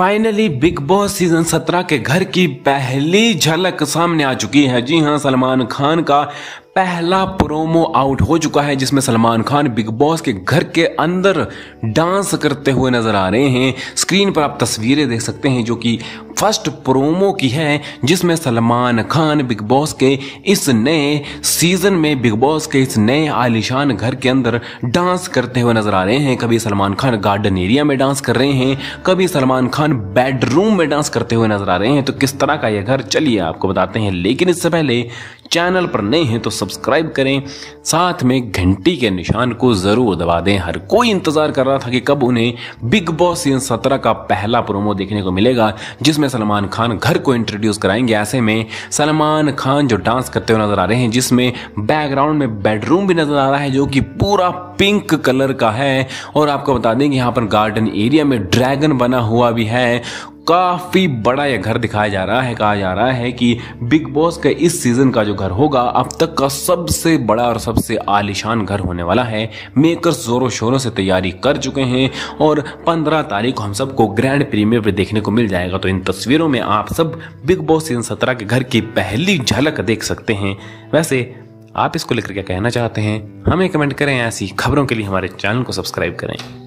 Finally big boss season 17 के घर की पहली झलक सामने आ चुकी है। जी हां, सलमान खान का पहला प्रोमो आउट हो चुका है जिसमें सलमान खान बिग बॉस के घर के अंदर डांस करते हुए नजर आ रहे हैं। स्क्रीन पर आप तस्वीरें देख सकते हैं जो कि फर्स्ट प्रोमो की है, जिसमें सलमान खान बिग बॉस के इस नए सीजन में बिग बॉस के इस नए आलीशान घर के अंदर डांस करते हुए नजर आ रहे हैं। कभी सलमान खान गार्डन एरिया में डांस कर रहे हैं, कभी सलमान खान बेडरूम में डांस करते हुए नजर आ रहे हैं। तो किस तरह का यह घर, चलिए आपको बताते हैं। लेकिन इससे पहले चैनल पर नए हैं तो सब्सक्राइब करें, साथ में घंटी के निशान को जरूर दबा दें। हर कोई इंतजार कर रहा था कि कब उन्हें बिग बॉस सीजन 17 का पहला प्रोमो देखने को मिलेगा जिसमें सलमान खान घर को इंट्रोड्यूस कराएंगे। ऐसे में सलमान खान जो डांस करते हुए नजर आ रहे हैं, जिसमें बैकग्राउंड में बेडरूम भी नजर आ रहा है जो कि पूरा पिंक कलर का है। और आपको बता दें कि यहाँ पर गार्डन एरिया में ड्रैगन बना हुआ भी है। काफी बड़ा यह घर दिखाया जा रहा है। कहा जा रहा है कि बिग बॉस का इस सीजन का जो घर होगा अब तक का सबसे बड़ा और सबसे आलीशान घर होने वाला है। मेकर्स जोरों शोरों से तैयारी कर चुके हैं और 15 तारीख को हम सबको ग्रैंड प्रीमियर पे देखने को मिल जाएगा। तो इन तस्वीरों में आप सब बिग बॉस सीजन 17 के घर की पहली झलक देख सकते हैं। वैसे आप इसको लेकर क्या कहना चाहते हैं, हमें कमेंट करें। ऐसी खबरों के लिए हमारे चैनल को सब्सक्राइब करें।